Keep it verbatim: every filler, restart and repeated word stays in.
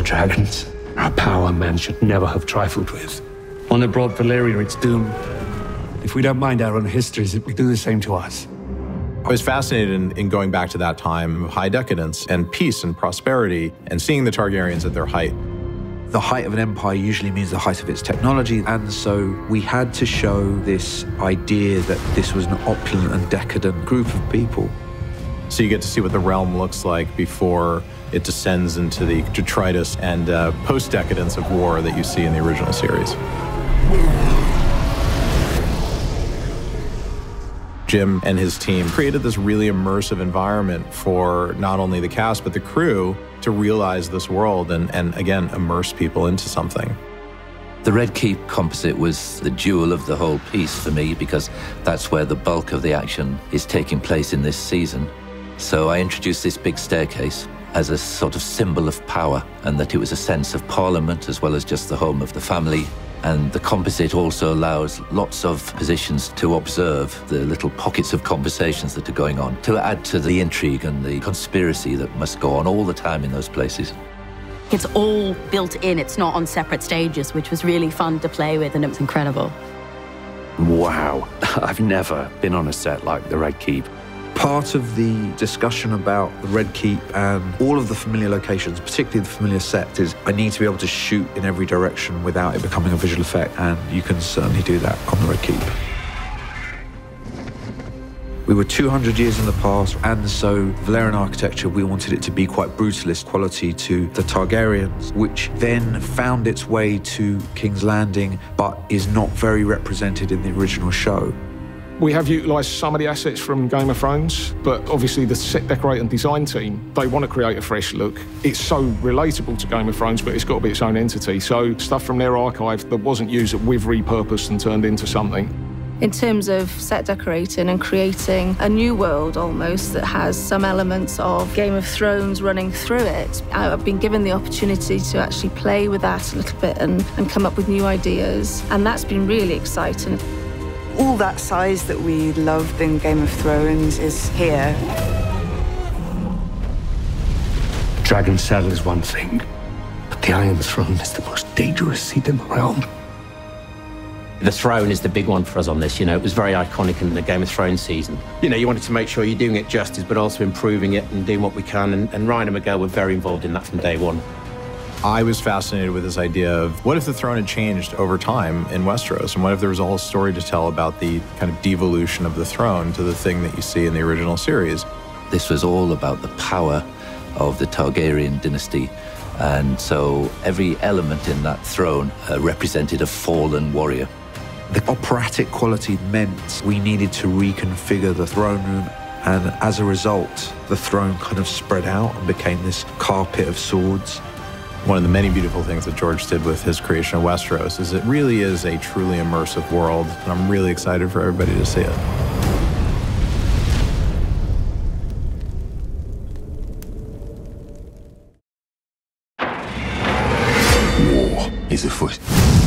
dragons. Our power man should never have trifled with. One that brought Valyria its doom. If we don't mind our own histories, it will do the same to us. I was fascinated in, in going back to that time of high decadence and peace and prosperity and seeing the Targaryens at their height. The height of an empire usually means the height of its technology, and so we had to show this idea that this was an opulent and decadent group of people. So you get to see what the realm looks like before it descends into the detritus and uh, post-decadence of war that you see in the original series. Jim and his team created this really immersive environment for not only the cast, but the crew to realize this world and, and again, immerse people into something. The Red Keep composite was the jewel of the whole piece for me because that's where the bulk of the action is taking place in this season. So I introduced this big staircase as a sort of symbol of power, and that it was a sense of Parliament as well as just the home of the family. And the composite also allows lots of positions to observe the little pockets of conversations that are going on, to add to the intrigue and the conspiracy that must go on all the time in those places. It's all built in, it's not on separate stages, which was really fun to play with, and it was incredible. Wow, I've never been on a set like the Red Keep. Part of the discussion about the Red Keep and all of the familiar locations, particularly the familiar sets, is I need to be able to shoot in every direction without it becoming a visual effect, and you can certainly do that on the Red Keep. We were two hundred years in the past, and so Valyrian architecture, we wanted it to be quite brutalist quality to the Targaryens, which then found its way to King's Landing, but is not very represented in the original show. We have utilised some of the assets from Game of Thrones, but obviously the set decorate and design team, they want to create a fresh look. It's so relatable to Game of Thrones, but it's got to be its own entity. So stuff from their archive that wasn't used that we've repurposed and turned into something. In terms of set decorating and creating a new world almost that has some elements of Game of Thrones running through it, I've been given the opportunity to actually play with that a little bit and, and come up with new ideas, and that's been really exciting. All that size that we loved in Game of Thrones is here. Dragon Saddle is one thing, but the Iron Throne is the most dangerous seat in the realm. The throne is the big one for us on this. You know, it was very iconic in the Game of Thrones season. You know, you wanted to make sure you're doing it justice, but also improving it and doing what we can. And, and Ryan and Miguel were very involved in that from day one. I was fascinated with this idea of what if the throne had changed over time in Westeros, and what if there was a whole story to tell about the kind of devolution of the throne to the thing that you see in the original series. This was all about the power of the Targaryen dynasty, and so every element in that throne uh, represented a fallen warrior. The operatic quality meant we needed to reconfigure the throne room, and as a result, the throne kind of spread out and became this carpet of swords. One of the many beautiful things that George did with his creation of Westeros is it really is a truly immersive world, and I'm really excited for everybody to see it. War is afoot.